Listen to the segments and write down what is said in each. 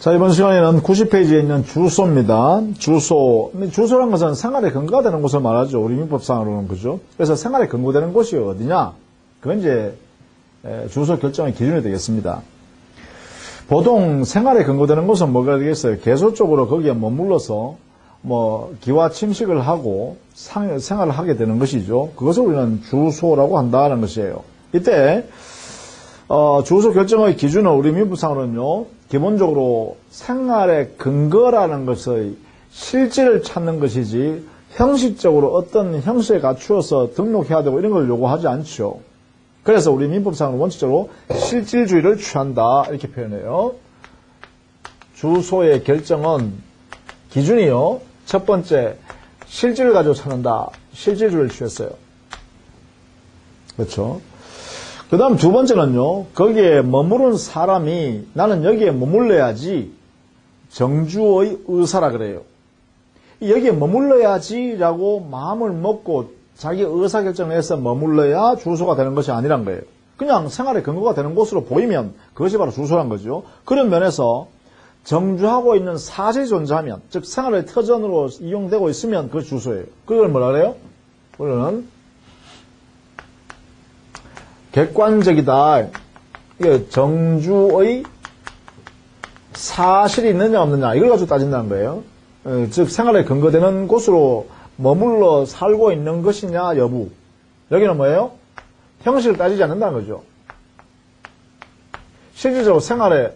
자, 이번 시간에는 90페이지에 있는 주소입니다. 주소란 것은 생활에 근거가 되는 곳을 말하죠. 우리 민법상으로는, 그죠? 그래서 생활에 근거되는 곳이 어디냐? 그건 이제 주소 결정의 기준이 되겠습니다. 보통 생활에 근거되는 곳은 뭐가 되겠어요? 계속적으로 거기에 머물러서 기와 침식을 하고 생활을 하게 되는 것이죠. 그것을 우리는 주소라고 한다는 것이에요. 이때 주소 결정의 기준은 우리 민법상으로는요, 기본적으로 생활의 근거라는 것의 실질을 찾는 것이지 형식적으로 어떤 형식에 갖추어서 등록해야 되고 이런 걸 요구하지 않죠. 그래서 우리 민법상은 원칙적으로 실질주의를 취한다 이렇게 표현해요. 주소의 결정은 기준이요, 첫 번째 실질을 가지고 찾는다, 실질주의를 취했어요. 그렇죠? 그 다음 두 번째는요, 거기에 머무른 사람이 나는 여기에 머물러야지 정주의 의사라 그래요. 여기에 머물러야지라고 마음을 먹고 자기 의사결정을 해서 머물러야 주소가 되는 것이 아니란 거예요. 그냥 생활의 근거가 되는 곳으로 보이면 그것이 바로 주소란 거죠. 그런 면에서 정주하고 있는 사실이 존재하면, 즉 생활의 터전으로 이용되고 있으면 그것이 주소예요. 그걸 뭐라 그래요? 우리는 객관적이다. 이게 정주의 사실이 있느냐 없느냐 이걸 가지고 따진다는 거예요. 즉 생활에 근거되는 곳으로 머물러 살고 있는 것이냐 여부. 여기는 뭐예요? 형식을 따지지 않는다는 거죠. 실질적으로 생활에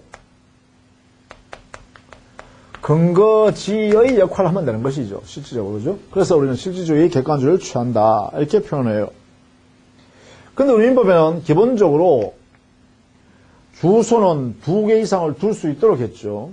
근거지의 역할을 하면 되는 것이죠. 실질적으로. 그죠? 그래서 우리는 실질주의, 객관주의를 취한다 이렇게 표현해요. 근데 우리 민법에는 기본적으로 주소는 2개 이상을 둘 수 있도록 했죠.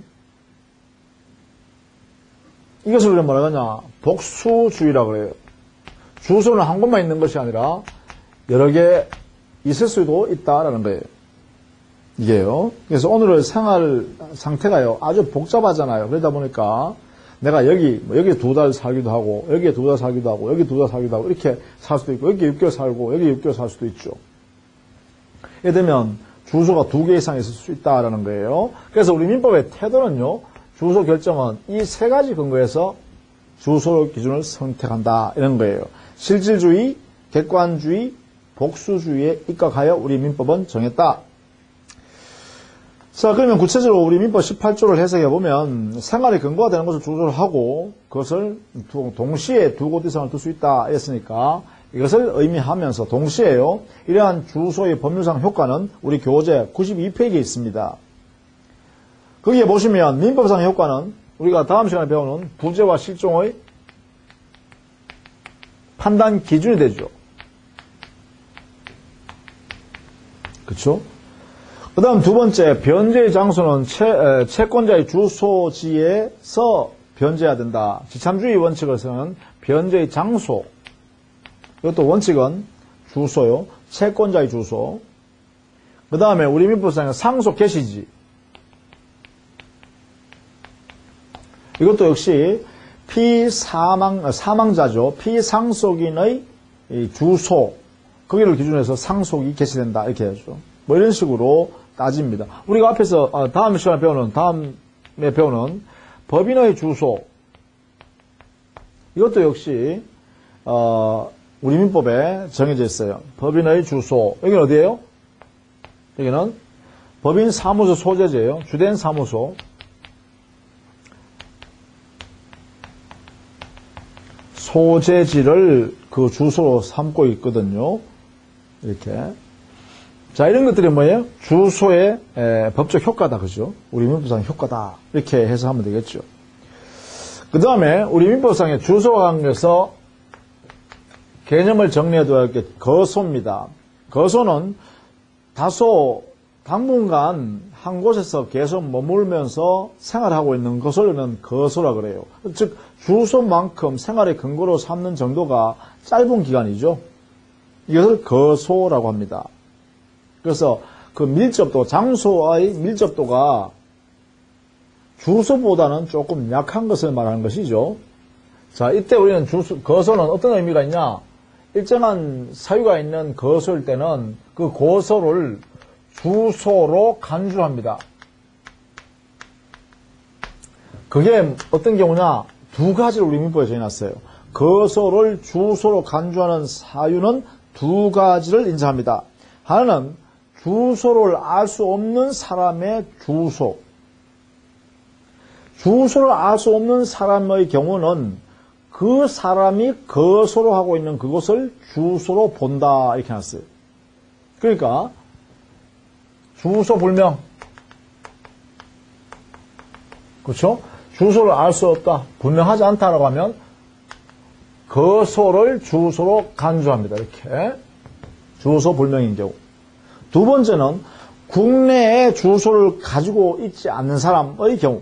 이것을 우리가 뭐라 하냐? 복수주의라고 그래요. 주소는 한 곳만 있는 것이 아니라 여러 개 있을 수도 있다라는 거예요. 이게요. 그래서 오늘의 생활 상태가요, 아주 복잡하잖아요. 그러다 보니까 내가 여기 2달 살기도 하고, 여기에 2달 살기도 하고, 여기 2달 살기도 하고, 이렇게 살 수도 있고, 여기 6개월 살고, 여기 6개월 살 수도 있죠. 예를 들면, 주소가 2개 이상 있을 수 있다라는 거예요. 그래서 우리 민법의 태도는요, 주소 결정은 이 3가지 근거에서 주소 기준을 선택한다, 이런 거예요. 실질주의, 객관주의, 복수주의에 입각하여 우리 민법은 정했다. 자, 그러면 구체적으로 우리 민법 18조를 해석해보면 생활에 근거가 되는 것을 주소를 하고 그것을 동시에 2곳 이상을 둘 수 있다 했으니까 이것을 의미하면서 동시에요, 이러한 주소의 법률상 효과는 우리 교재 92페이지에 있습니다. 거기에 보시면 민법상 효과는 우리가 다음 시간에 배우는 부재와 실종의 판단 기준이 되죠. 그렇죠? 그 다음 두 번째, 변제의 장소는 채권자의 주소지에서 변제해야 된다. 지참주의 원칙에서는 변제의 장소, 이것도 원칙은 주소요, 채권자의 주소. 그 다음에 우리 민법상의 상속 개시지, 이것도 역시 사망자죠. 피상속인의 주소, 거기를 기준으로 해서 상속이 개시된다 이렇게 해야죠. 뭐 이런 식으로 따집니다. 우리가 앞에서 다음 시간에 다음에 배우는 법인의 주소, 이것도 역시 우리 민법에 정해져 있어요. 법인의 주소, 여기는 어디예요? 여기는 법인 사무소 소재지예요. 주된 사무소. 소재지를 그 주소로 삼고 있거든요. 이렇게. 자, 이런 것들이 뭐예요? 주소의 법적 효과다, 그죠? 우리 민법상 효과다. 이렇게 해석하면 되겠죠. 그 다음에 우리 민법상의 주소와 관계해서 개념을 정리해둬야 할 게 거소입니다. 거소는 다소 당분간 한 곳에서 계속 머물면서 생활하고 있는 것을 우리는 거소라 그래요. 즉 주소만큼 생활의 근거로 삼는 정도가 짧은 기간이죠. 이것을 거소라고 합니다. 그래서 그 밀접도, 장소의 밀접도가 주소보다는 조금 약한 것을 말하는 것이죠. 자, 이때 우리는 거소는 어떤 의미가 있냐? 일정한 사유가 있는 거소일 때는 그 거소를 주소로 간주합니다. 그게 어떤 경우냐? 두 가지를 우리 민법에 정해놨어요. 거소를 주소로 간주하는 사유는 두 가지를 인정합니다. 하나는 주소를 알 수 없는 사람의 주소. 주소를 알 수 없는 사람의 경우는 그 사람이 거소로 하고 있는 그것을 주소로 본다. 이렇게 해놨어요. 그러니까 주소 불명. 그렇죠? 주소를 알 수 없다. 분명하지 않다라고 하면 거소를 주소로 간주합니다. 이렇게. 주소 불명인 경우. 두 번째는 국내에 주소를 가지고 있지 않는 사람의 경우.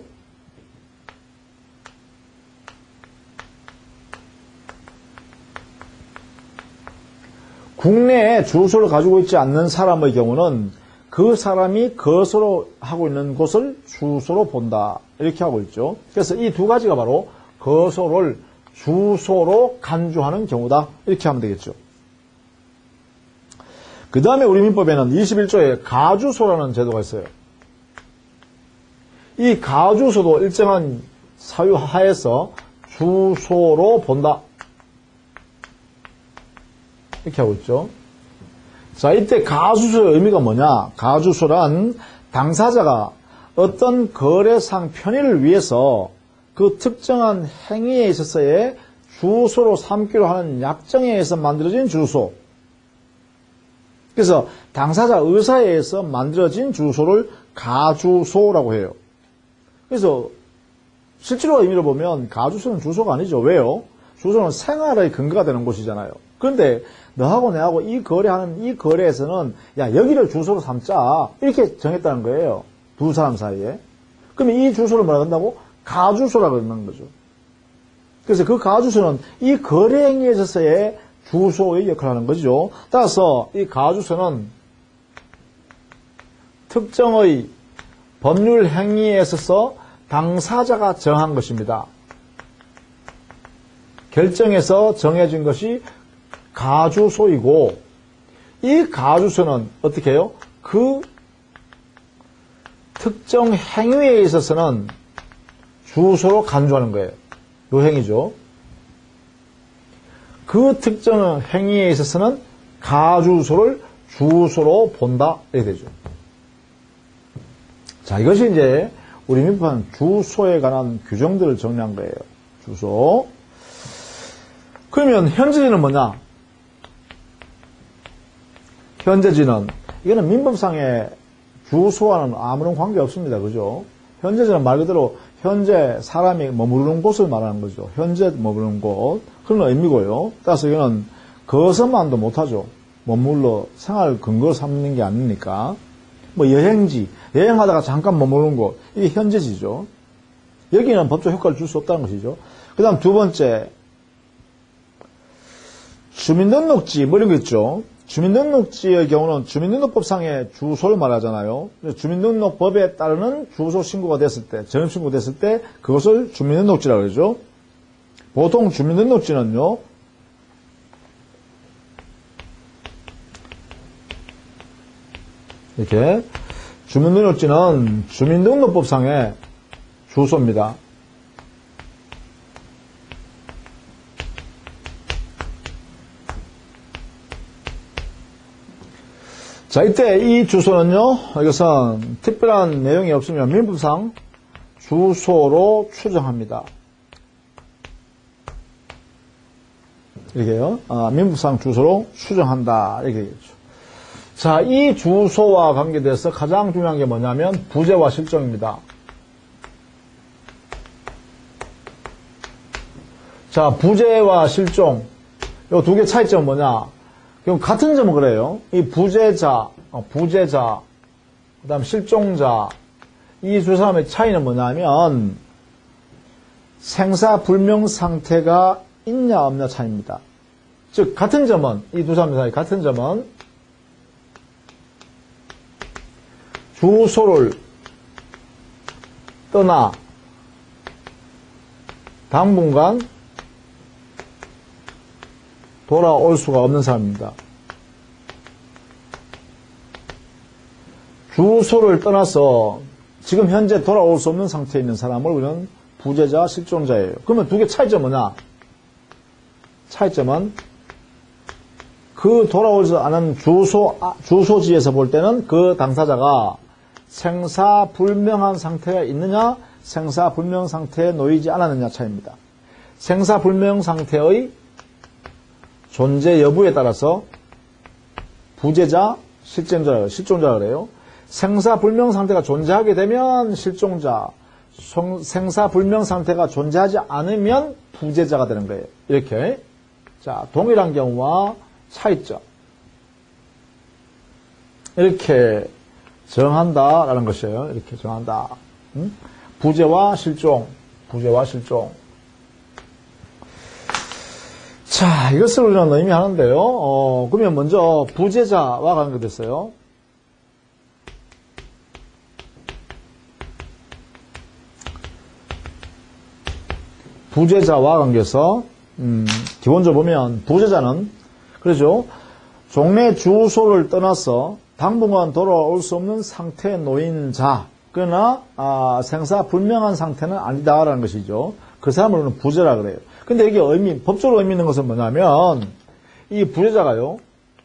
국내에 주소를 가지고 있지 않는 사람의 경우는 그 사람이 거소로 하고 있는 곳을 주소로 본다. 이렇게 하고 있죠. 그래서 이 두 가지가 바로 거소를 주소로 간주하는 경우다. 이렇게 하면 되겠죠. 그 다음에 우리 민법에는 21조에 가주소라는 제도가 있어요. 이 가주소도 일정한 사유 하에서 주소로 본다. 이렇게 하고 있죠. 자, 이때 가주소의 의미가 뭐냐? 가주소란 당사자가 어떤 거래상 편의를 위해서 그 특정한 행위에 있어서의 주소로 삼기로 하는 약정에 의해서 만들어진 주소. 그래서 당사자 의사에 의해서 만들어진 주소를 가주소라고 해요. 그래서 실제로 의미를 보면 가주소는 주소가 아니죠. 왜요? 주소는 생활의 근거가 되는 곳이잖아요. 그런데 너하고 내하고 이 거래하는 이 거래에서는 야 여기를 주소로 삼자 이렇게 정했다는 거예요. 두 사람 사이에. 그러면 이 주소를 뭐라 한다고? 가주소라고 하는 거죠. 그래서 그 가주소는 이 거래 행위에 있어서의 주소의 역할을 하는 거죠. 따라서 이 가주소는 특정의 법률 행위에 있어서 당사자가 정한 것입니다. 결정해서 정해진 것이 가주소이고 이 가주소는 어떻게 해요? 그 특정 행위에 있어서는 주소로 간주하는 거예요. 요 행위죠. 그 특정 행위에 있어서는 가주소를 주소로 본다. 이렇게 되죠. 자, 이것이 이제 우리 민법은 주소에 관한 규정들을 정리한 거예요. 주소. 그러면 현재지는 뭐냐? 현재지는 이거는 민법상의 주소와는 아무런 관계 없습니다. 그죠? 현재지는 말 그대로 현재 사람이 머무르는 곳을 말하는 거죠. 현재 머무르는 곳. 그런 의미고요. 따라서 이거는 거서만도 못하죠. 머물러 생활 근거 삼는 게 아니니까. 뭐 여행지, 여행하다가 잠깐 머무르는 곳. 이게 현재지죠. 여기는 법적 효과를 줄 수 없다는 것이죠. 그 다음 두 번째. 주민등록지, 뭐 이런 거 있죠. 주민등록지의 경우는 주민등록법상의 주소를 말하잖아요. 주민등록법에 따르는 주소 신고가 됐을 때, 전입 신고가 됐을 때, 그것을 주민등록지라고 그러죠. 보통 주민등록지는요, 이렇게, 주민등록지는 주민등록법상의 주소입니다. 자, 이때 이 주소는요, 이것은 특별한 내용이 없으면 민법상 주소로 추정합니다. 이렇게요. 민법상 주소로 추정한다. 이렇게 되겠죠. 자, 이 주소와 관계돼서 가장 중요한 게 뭐냐면 부재와 실종입니다. 자, 부재와 실종. 이 두 개 차이점은 뭐냐? 그럼 같은 점은 그래요. 이 부재자, 그 다음 실종자, 이 두 사람의 차이는 뭐냐면 생사불명 상태가 있냐 없냐 차이입니다. 즉 같은 점은 이 두 사람 사이 같은 점은 주소를 떠나 당분간 돌아올 수가 없는 사람입니다. 주소를 떠나서 지금 현재 돌아올 수 없는 상태에 있는 사람을 우리는 부재자, 실종자예요. 그러면 두 개 차이점은 뭐냐? 차이점은 그 돌아오지 않은 주소지에서 볼 때는 그 당사자가 생사불명한 상태가 있느냐, 생사불명 상태에 놓이지 않았느냐 차이입니다. 생사불명 상태의 존재 여부에 따라서 부재자, 실종자가 그래요. 생사불명 상태가 존재하게 되면 실종자, 생사불명 상태가 존재하지 않으면 부재자가 되는 거예요. 이렇게. 자, 동일한 경우와 차이점. 이렇게 정한다라는 것이에요. 이렇게 정한다. 부재와 실종, 부재와 실종. 자, 이것을 우리는 의미하는데요. 그러면 먼저 부재자와 관계됐어요. 부재자와 관계에서 기본적으로 보면 부재자는 그렇죠. 종래 주소를 떠나서 당분간 돌아올 수 없는 상태에 놓인 자, 그러나 생사불명한 상태는 아니다라는 것이죠. 그 사람을 우리는 부재라 그래요. 근데 이게 법적으로 의미 있는 것은 뭐냐면 이 부재자가요,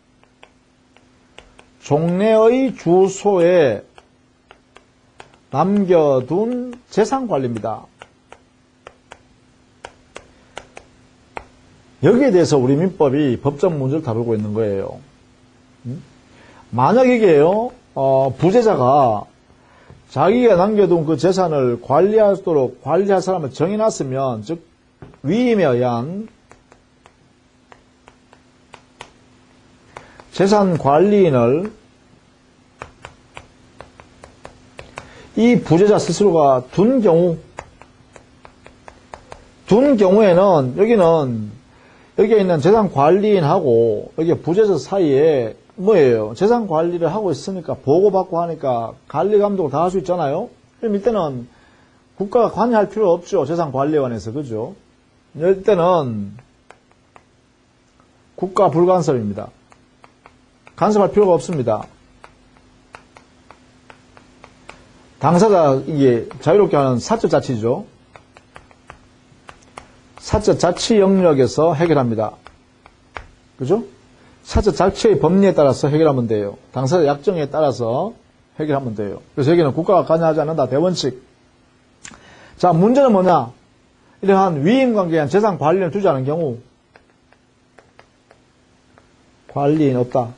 종래의 주소에 남겨둔 재산관리입니다. 여기에 대해서 우리 민법이 법적 문제를 다루고 있는 거예요. 만약 이게요, 부재자가 자기가 남겨둔 그 재산을 관리하도록 관리할 사람을 정해놨으면, 즉 위임에 의한 재산 관리인을 이 부재자 스스로가 둔 경우에는 여기에 있는 재산 관리인하고 여기 부재자 사이에 뭐예요? 재산 관리를 하고 있으니까 보고받고 하니까 관리 감독을 다 할 수 있잖아요. 그럼 이때는 국가가 관여할 필요 없죠. 재산 관리에 관해서. 그죠? 이때는 국가 불간섭입니다. 간섭할 필요가 없습니다. 당사자 이게 자유롭게 하는 사적 자치죠. 사적 자치 영역에서 해결합니다. 그죠? 사적 자치의 법리에 따라서 해결하면 돼요. 당사자 약정에 따라서 해결하면 돼요. 그래서 여기는 국가가 관여하지 않는다. 대원칙. 자, 문제는 뭐냐? 이러한 위임관계한 재산 관리를 두지 않은 경우 관리인 없다.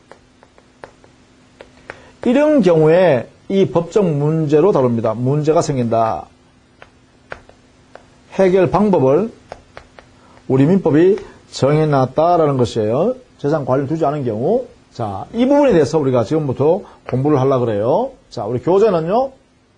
이런 경우에 이 법적 문제로 다룹니다. 문제가 생긴다. 해결 방법을 우리 민법이 정해놨다라는 것이에요. 재산 관리를 두지 않은 경우. 자, 이 부분에 대해서 우리가 지금부터 공부를 하려고 그래요. 자, 우리 교재는요.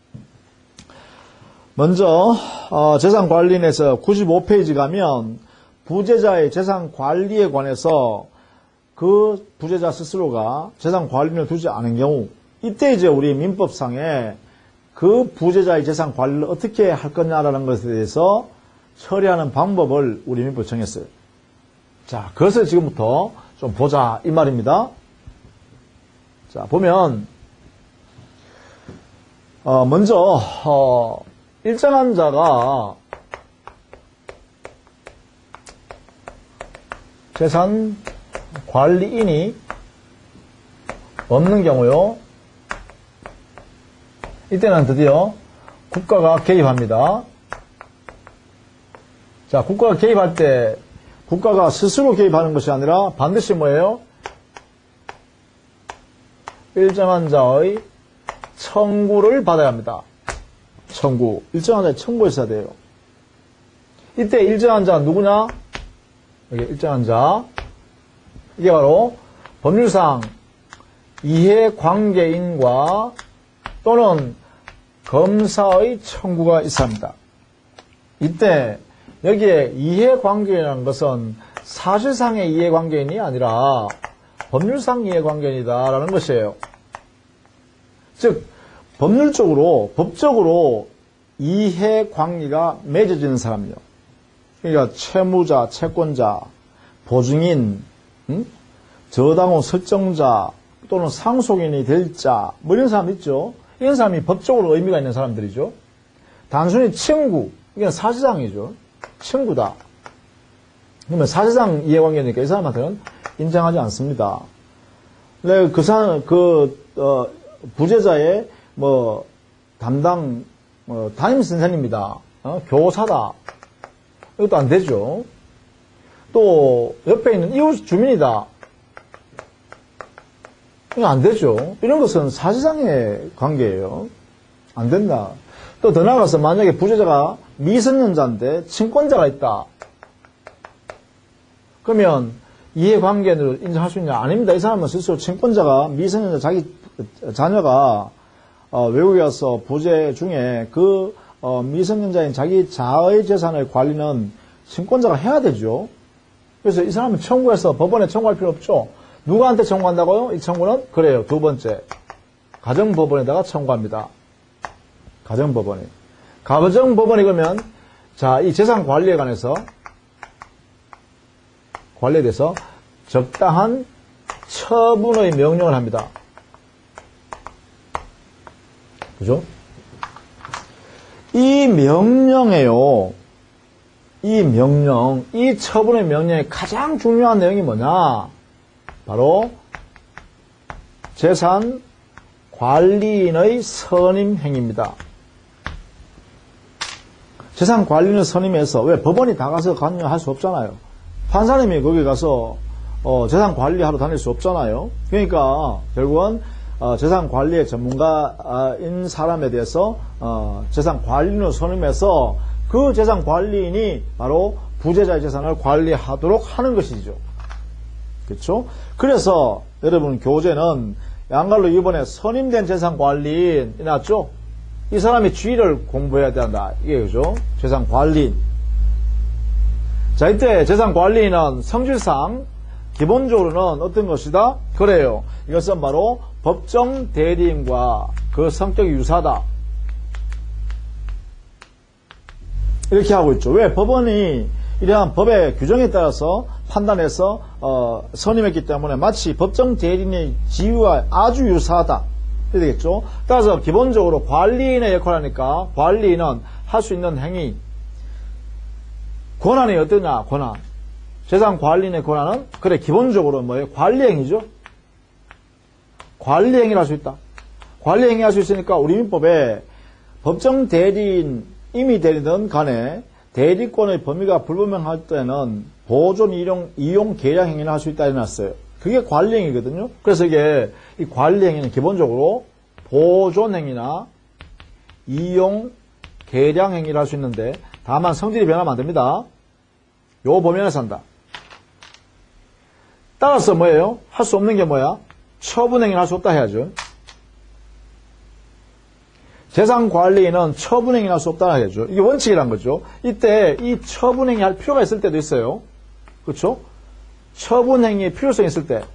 먼저 재산 관리인에서 95페이지 가면 부재자의 재산 관리에 관해서 그 부재자 스스로가 재산 관리를 두지 않은 경우, 이때 이제 우리 민법상에 그 부재자의 재산 관리를 어떻게 할 거냐라는 것에 대해서 처리하는 방법을 우리 민법에 정했어요. 자, 그것을 지금부터 좀 보자 이 말입니다. 자, 보면 먼저 일정한 자가 재산 관리인이 없는 경우요. 이때는 드디어 국가가 개입합니다. 자, 국가가 개입할 때 국가가 스스로 개입하는 것이 아니라 반드시 뭐예요? 일정한 자의 청구를 받아야 합니다. 청구. 일정한 자의 청구가 있어야 돼요. 이때 일정한 자 누구냐? 여기 일정한 자. 이게 바로 법률상 이해관계인과 또는 검사의 청구가 있어야 합니다. 이때 여기에 이해관계인이라는 것은 사실상의 이해관계인이 아니라 법률상 이해관계인이다라는 것이에요. 즉 법적으로 이해관계가 맺어지는 사람이요. 그러니까 채무자, 채권자, 보증인, 저당호 설정자 또는 상속인이 될 자, 뭐 이런 사람 있죠. 이런 사람이 법적으로 의미가 있는 사람들이죠. 단순히 친구, 이건 사실상이죠. 친구다. 그러면 사실상 이해관계니까 이 사람한테는 인정하지 않습니다. 네, 부재자의 담당, 담임 선생님이다. 교사다. 이것도 안 되죠. 또, 옆에 있는 이웃 주민이다. 이거 안 되죠. 이런 것은 사실상의 관계예요. 안 된다. 또 더 나아가서 만약에 부재자가 미성년자인데 친권자가 있다. 그러면 이해관계를 인정할 수 있냐? 아닙니다. 이 사람은 스스로 친권자가 미성년자 자기 자녀가 외국에 가서 부재 중에 그 미성년자인 자기 자의 재산의 관리는 친권자가 해야 되죠. 그래서 이 사람은 청구해서 법원에 청구할 필요 없죠. 누구한테 청구한다고요? 이 청구는? 그래요. 두 번째. 가정법원에다가 청구합니다. 가정법원에. 가정법원이 그러면, 자, 이 재산 관리에 관해서, 관리에 대해서 적당한 처분의 명령을 합니다. 그죠? 이 명령에요. 이 처분의 명령의 가장 중요한 내용이 뭐냐? 바로 재산 관리인의 선임 행위입니다. 재산 관리인의 선임에서 왜 법원이 다 가서 관여할 수 없잖아요. 판사님이 거기 가서 재산 관리하러 다닐 수 없잖아요. 그러니까 결국은 재산 관리의 전문가인 사람에 대해서 재산 관리인을 선임해서 그 재산 관리인이 바로 부재자의 재산을 관리하도록 하는 것이죠. 그렇죠? 그래서 여러분 교재는 양갈로 이번에 선임된 재산 관리인이 나왔죠? 이 사람이 지위를 공부해야 된다. 이게 그죠? 재산 관리인. 자, 이때 재산 관리인은 성질상 기본적으로는 어떤 것이다? 그래요. 이것은 바로 법정 대리인과 그 성격이 유사하다. 이렇게 하고 있죠. 왜? 법원이 이러한 법의 규정에 따라서 판단해서 선임했기 때문에 마치 법정 대리인의 지위와 아주 유사하다. 이렇게 되겠죠. 따라서 기본적으로 관리인의 역할을 하니까 관리인은 할 수 있는 행위, 권한이 어떠냐? 권한. 재산 관리인의 권한은 그래 기본적으로 뭐예요? 관리행위죠. 관리행위를 할 수 있다. 관리행위 할 수 있으니까 우리 민법에 법정 대리인, 임의 대리든 간에 대리권의 범위가 불분명할 때는 보존, 이용 계량 행위를 할 수 있다 해놨어요. 그게 관리행위거든요. 그래서 이게 이 관리행위는 기본적으로 보존 행위나 이용, 계량 행위를 할 수 있는데 다만 성질이 변하면 안 됩니다. 요 범위에서 한다. 따라서 뭐예요? 할 수 없는 게 뭐야? 처분행위를 할 수 없다 해야죠. 재산관리인은 처분행위를 할 수 없다 해야죠. 이게 원칙이란 거죠. 이때 이 처분행위 할 필요가 있을 때도 있어요. 그렇죠? 처분행위의 필요성이 있을 때.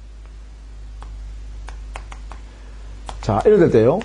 자, 이럴 때요.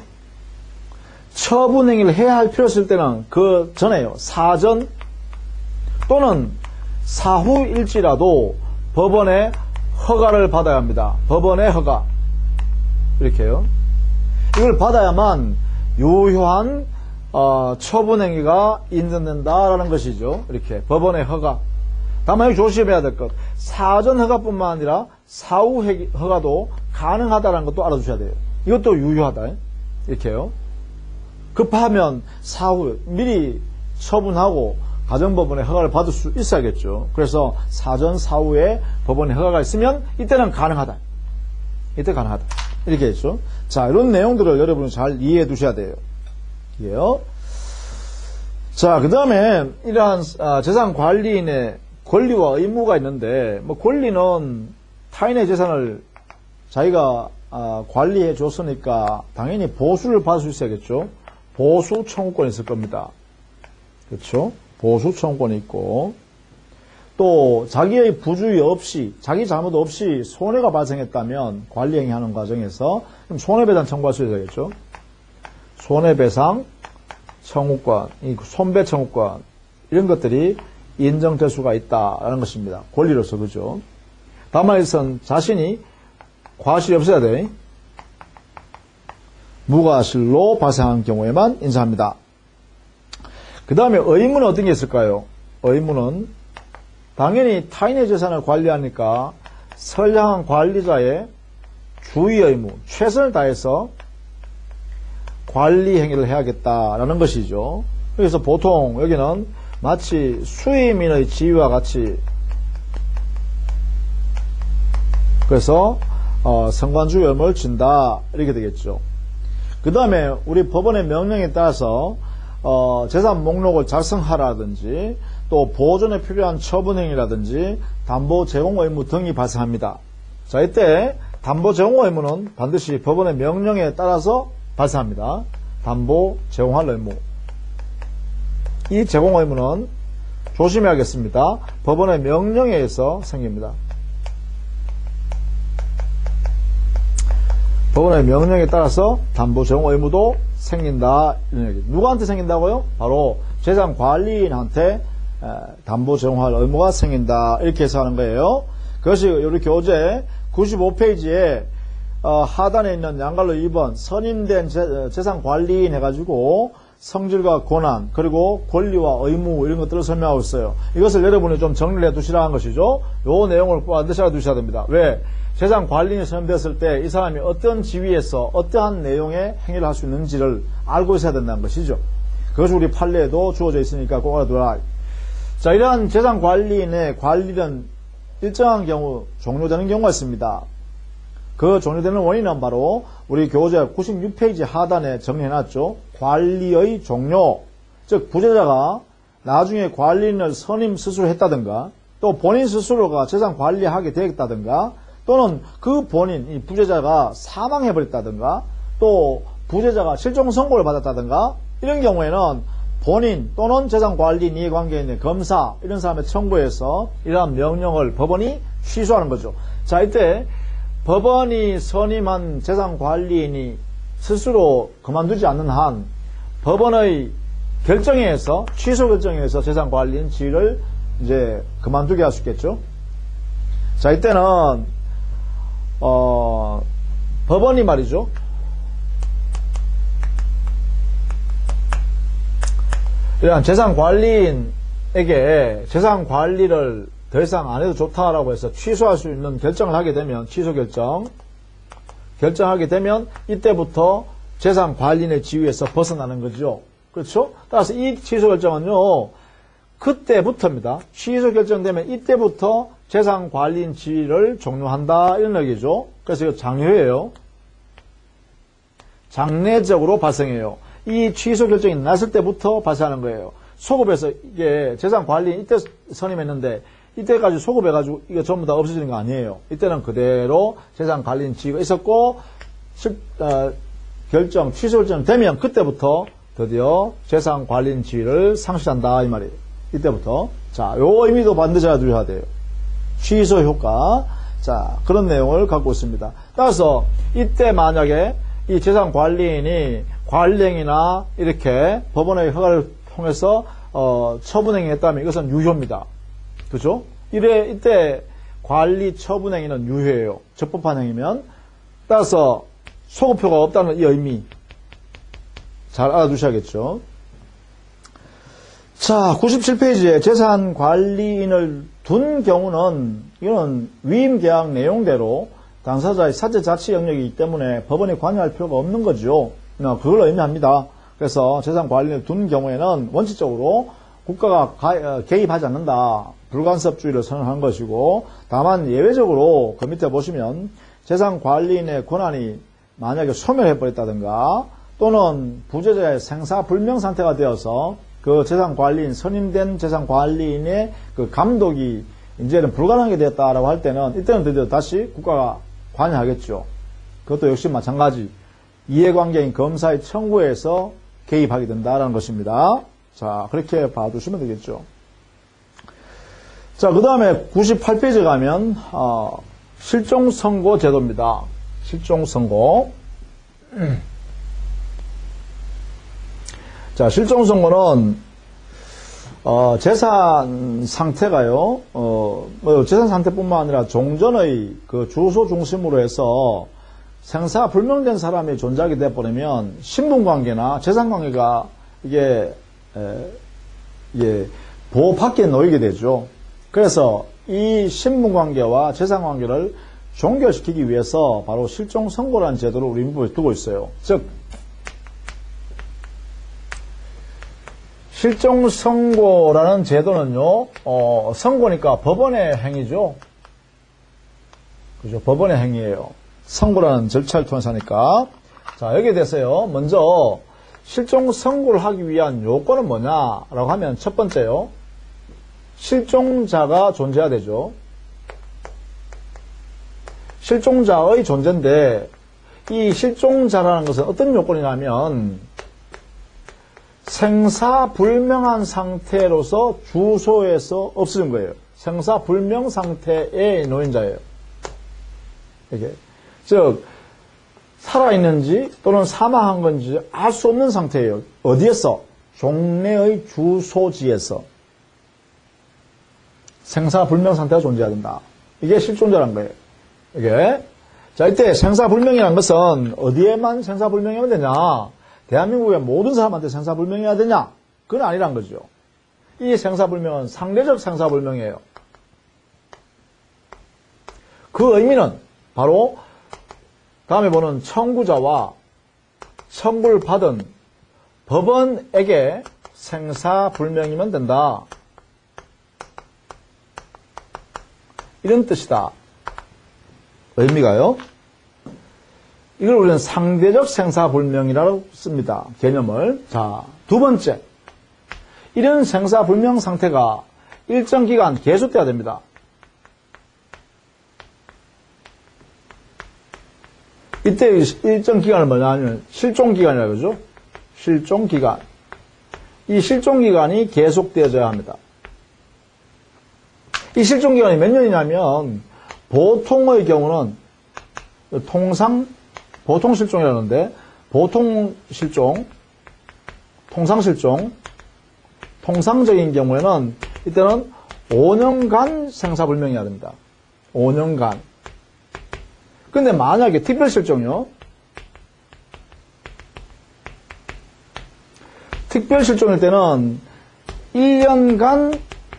처분행위를 해야 할 필요가 있을 때는 그 전에요. 사전 또는 사후일지라도 법원의 허가를 받아야 합니다. 법원의 허가. 이렇게요. 이걸 받아야만 유효한 처분행위가 인정된다라는 것이죠. 이렇게 법원의 허가. 다만 여기 조심해야 될 것. 사전 허가뿐만 아니라 사후 허가도 가능하다는 것도 알아두셔야 돼요. 이것도 유효하다. 이렇게요. 급하면 사후 미리 처분하고 가정법원의 허가를 받을 수 있어야겠죠. 그래서 사전 사후에 법원의 허가가 있으면 이때는 가능하다. 이때 가능하다. 이렇게 했죠. 자, 이런 내용들을 여러분이 잘 이해해 두셔야 돼요. 이게요. 자, 그 다음에 이러한 재산 관리인의 권리와 의무가 있는데, 뭐 권리는 타인의 재산을 자기가 관리해 줬으니까 당연히 보수를 받을 수 있어야겠죠. 보수 청구권이 있을 겁니다. 그렇죠? 보수 청구권이 있고, 또 자기의 부주의 없이, 자기 잘못 없이 손해가 발생했다면 관리행위 하는 과정에서 그럼 손해배상 청구할 수 있어야겠죠. 손해배상 청구권, 이 손배 청구권 이런 것들이 인정될 수가 있다라는 것입니다. 권리로서. 그죠? 다만 이것은 자신이 과실이 없어야 돼. 무과실로 발생한 경우에만 인정합니다. 그 다음에 의무는 어떤 게 있을까요? 의무는 당연히 타인의 재산을 관리하니까 선량한 관리자의 주의 의무, 최선을 다해서 관리 행위를 해야겠다라는 것이죠. 그래서 보통 여기는 마치 수의민의 지위와 같이 그래서 선관주의 의무를 진다 이렇게 되겠죠. 그 다음에 우리 법원의 명령에 따라서 재산 목록을 작성하라든지 또 보존에 필요한 처분행위라든지 담보 제공 의무 등이 발생합니다. 자, 이때 담보 제공 의무는 반드시 법원의 명령에 따라서 발생합니다. 담보 제공할 의무. 이 제공 의무는 조심해야겠습니다. 법원의 명령에 의해서 생깁니다. 법원의 명령에 따라서 담보 제공 의무도 생긴다. 이런 얘기. 누구한테 생긴다고요? 바로 재산관리인한테 담보 제공할 의무가 생긴다. 이렇게 해석하는 거예요. 그것이 우리 교재 95페이지에 하단에 있는 양갈로 2번 선임된 재산관리인 해가지고 성질과 권한 그리고 권리와 의무 이런 것들을 설명하고 있어요. 이것을 여러분이 좀 정리를 해 두시라는 것이죠. 요 내용을 반드시 알아두셔야 됩니다. 왜? 재산관리인이 선임되었을 때 이 사람이 어떤 지위에서 어떠한 내용의 행위를 할 수 있는지를 알고 있어야 된다는 것이죠. 그것이 우리 판례에도 주어져 있으니까 꼭 알아두라. 자, 이러한 재산관리인의 관리는 일정한 경우 종료되는 경우가 있습니다. 그 종료되는 원인은 바로 우리 교재 96페이지 하단에 정리해놨죠. 관리의 종료. 즉 부재자가 나중에 관리인을 선임 스스로 했다든가 또 본인 스스로가 재산 관리하게 되겠다든가 또는 그 본인, 이 부재자가 사망해버렸다든가 또 부재자가 실종 선고를 받았다든가 이런 경우에는 본인 또는 재산관리인 이해관계에 있는 검사 이런 사람의 청구에서 이러한 명령을 법원이 취소하는 거죠. 자, 이때 법원이 선임한 재산관리인이 스스로 그만두지 않는 한 법원의 결정에 의해서 취소 결정에 의해서 재산관리인 지위를 이제 그만두게 할 수 있겠죠. 자, 이때는 법원이 말이죠. 이러한 재산관리인에게 재산관리를 더 이상 안 해도 좋다라고 해서 취소할 수 있는 결정을 하게 되면 취소 결정하게 되면 이때부터 재산관리인의 지위에서 벗어나는 거죠. 그렇죠? 따라서 이 취소 결정은요. 그때부터입니다. 취소 결정되면 이때부터 재산관리인 지위를 종료한다 이런 얘기죠. 그래서 이거 장려예요. 장례적으로 발생해요. 이 취소 결정이 났을 때부터 발생하는 거예요. 소급해서 이게 재산관리인 이때 선임했는데 이때까지 소급해가지고 이거 전부 다 없어지는 거 아니에요. 이때는 그대로 재산관리인 지위가 있었고 취소 결정 되면 그때부터 드디어 재산관리인 지위를 상실한다 이 말이에요. 이때부터. 자, 요 의미도 반드시 알아두셔야 돼요. 취소 효과. 자, 그런 내용을 갖고 있습니다. 따라서 이때 만약에 이 재산관리인이 관리행위나 이렇게 법원의 허가를 통해서 처분행위 했다면 이것은 유효입니다. 그죠? 이때 관리 처분행위는 유효해요. 적법한 행위면. 따라서 소급효가 없다는 이 의미 잘 알아두셔야겠죠. 자, 97페이지에 재산관리인을 둔 경우는 이거는 위임계약 내용대로 당사자의 사제 자치 영역이기 때문에 법원이 관여할 필요가 없는 거죠. 그걸 의미합니다. 그래서 재산관리인을 둔 경우에는 원칙적으로 국가가 개입하지 않는다. 불간섭주의를 선언한 것이고 다만 예외적으로 그 밑에 보시면 재산관리인의 권한이 만약에 소멸해버렸다든가 또는 부재자의 생사불명 상태가 되어서 그 재산관리인, 선임된 재산관리인의 그 감독이 이제는 불가능하게 되었다라고 할 때는 이때는 드디어 다시 국가가 관여하겠죠. 그것도 역시 마찬가지. 이해관계인 검사의 청구에서 개입하게 된다라는 것입니다. 자, 그렇게 봐두시면 되겠죠. 자, 그 다음에 98페이지 가면 실종선고 제도입니다. 실종선고. 자, 실종선고는 재산 상태가요. 재산 상태뿐만 아니라 종전의 그 주소 중심으로 해서 생사가 불명된 사람이 존재하게 되어버리면 신분관계나 재산관계가 이게 이게 보호 밖에 놓이게 되죠. 그래서 이 신분관계와 재산관계를 종결시키기 위해서 바로 실종선고라는 제도를 우리 민법에 두고 있어요. 즉 실종선고라는 제도는요, 선고니까 법원의 행위죠. 그죠? 법원의 행위예요. 선고라는 절차를 통해서 하니까. 자, 여기에 대해서요, 먼저 실종선고를 하기 위한 요건은 뭐냐라고 하면 첫 번째요, 실종자가 존재해야 되죠. 실종자의 존재인데 이 실종자라는 것은 어떤 요건이냐면 생사불명한 상태로서 주소에서 없어진 거예요. 생사불명 상태의 노인자예요. 이게 즉 살아있는지 또는 사망한 건지 알 수 없는 상태예요. 어디에서? 종래의 주소지에서 생사불명 상태가 존재해야 된다. 이게 실종자란 거예요. 이게 자, 이때 생사불명이라는 것은 어디에만 생사불명이면 되냐? 대한민국의 모든 사람한테 생사불명해야 되냐? 그건 아니란 거죠. 이 생사불명은 상대적 생사불명이에요. 그 의미는 바로 다음에 보는 청구자와 청구를 받은 법원에게 생사불명이면 된다. 이런 뜻이다. 의미가요. 이걸 우리는 상대적 생사불명이라고 씁니다. 개념을. 자, 두 번째. 이런 생사불명 상태가 일정 기간 계속돼야 됩니다. 이때 일정 기간을 뭐냐 하면 실종기간이라고 그러죠. 실종기간. 이 실종기간이 계속되어져야 합니다. 이 실종기간이 몇 년이냐면 보통의 경우는 보통실종이라는데 보통실종, 통상실종, 통상적인 경우에는 이때는 5년간 생사불명이어야 됩니다. 5년간. 근데 만약에 특별실종이요. 특별실종일 때는 1년간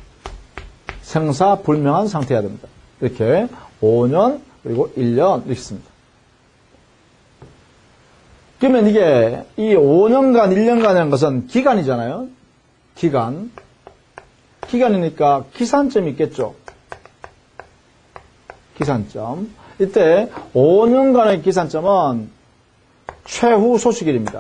생사불명한 상태여야 됩니다. 이렇게 5년 그리고 1년 이렇게 씁니다. 그러면 이게 이 5년간 1년간이라는 것은 기간이잖아요. 기간. 기간이니까 기산점이 있겠죠. 기산점. 이때 5년간의 기산점은 최후 소식일입니다.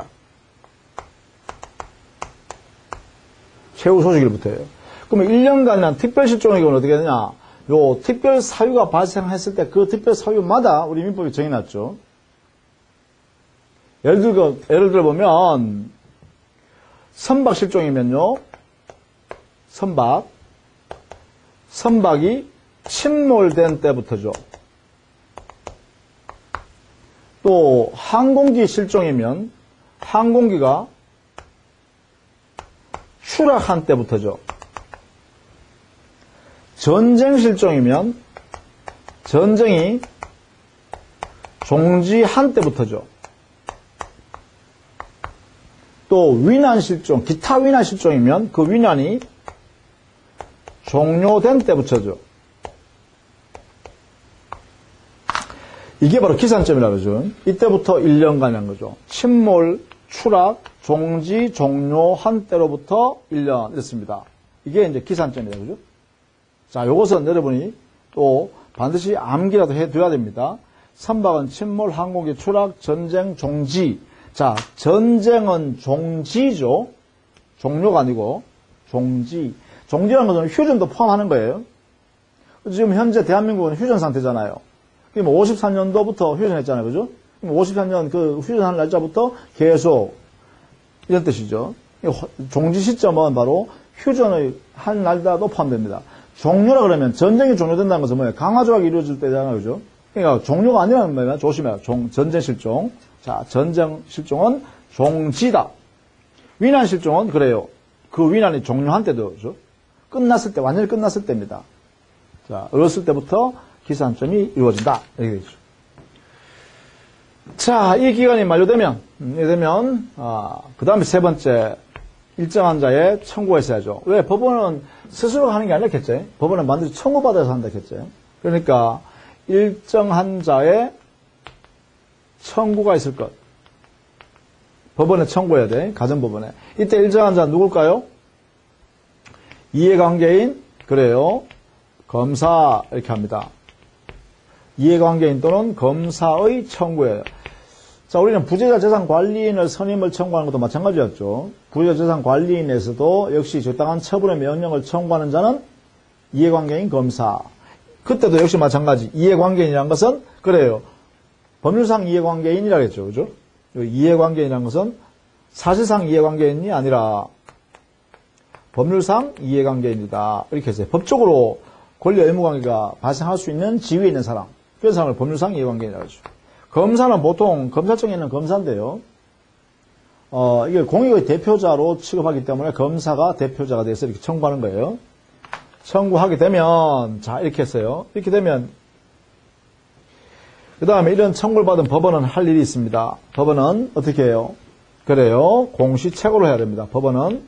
최후 소식일부터예요. 그러면 1년간이란 특별실종의 경우는 어떻게 되냐? 요 특별 사유가 발생했을 때 그 특별 사유마다 우리 민법이 정해놨죠. 예를 들어 보면 선박실종이면요. 선박이 침몰된 때부터죠. 또 항공기 실종이면 항공기가 추락한 때부터죠. 전쟁 실종이면 전쟁이 종지한 때부터죠. 또 위난 실종, 기타 위난 실종이면 그 위난이 종료된 때부터죠. 이게 바로 기산점이라고 그러죠. 이때부터 1년간이라는 거죠. 침몰, 추락, 종지, 종료한 때로부터 1년 이랬습니다. 이게 이제 기산점이라고 그러죠. 자, 요것은 여러분이 또 반드시 암기라도 해둬야 됩니다. 선박은 침몰, 항공기 추락, 전쟁, 종지. 자, 전쟁은 종지죠. 종료가 아니고 종지. 종지라는 것은 휴전도 포함하는 거예요. 지금 현재 대한민국은 휴전 상태잖아요. 그럼 54년도부터 휴전했잖아요. 그죠? 54년 그 휴전한 날짜부터 계속 이런 뜻이죠. 종지 시점은 바로 휴전의 한 날짜도 포함됩니다. 종료라 그러면 전쟁이 종료된다는 것은 뭐예요? 강화조약이 이루어질 때잖아요. 그죠? 그러니까 종료가 아니라는 말이야. 조심해요. 전쟁 실종. 자, 전쟁 실종은 종지다. 위난 실종은 그래요. 그 위난이 종료한 때도 그죠? 끝났을 때, 완전히 끝났을 때입니다. 자, 어렸을 때부터 기산점이 이루어진다. 이렇게 되죠. 자, 이 기간이 만료되면, 그 다음에 세 번째, 일정한 자에 청구했어야죠. 왜? 법원은 스스로 하는 게 아니겠지? 법원은 반드시 청구받아서 한다 했겠지? 그러니까 일정한 자에 청구가 있을 것. 법원에 청구해야 돼. 가정법원에. 이때 일정한 자 누굴까요? 이해관계인, 그래요. 검사, 이렇게 합니다. 이해관계인 또는 검사의 청구예요. 자, 우리는 부재자 재산 관리인을 선임을 청구하는 것도 마찬가지였죠. 부재자 재산 관리인에서도 역시 적당한 처분의 명령을 청구하는 자는 이해관계인 검사. 그때도 역시 마찬가지. 이해관계인이라는 것은, 그래요. 법률상 이해관계인이라고 했죠. 그죠? 이해관계인이라는 것은 사실상 이해관계인이 아니라 법률상 이해관계인이다. 이렇게 했어요. 법적으로 권리 의무관계가 발생할 수 있는 지위에 있는 사람. 그런 사람을 법률상 이해관계인이라고 하죠. 검사는 보통 검사청에 있는 검사인데요. 이게 공익의 대표자로 취급하기 때문에 검사가 대표자가 돼서 이렇게 청구하는 거예요. 청구하게 되면, 자, 이렇게 했어요. 이렇게 되면, 그 다음에 이런 청구를 받은 법원은 할 일이 있습니다. 법원은 어떻게 해요? 그래요. 공시책으로 해야 됩니다. 법원은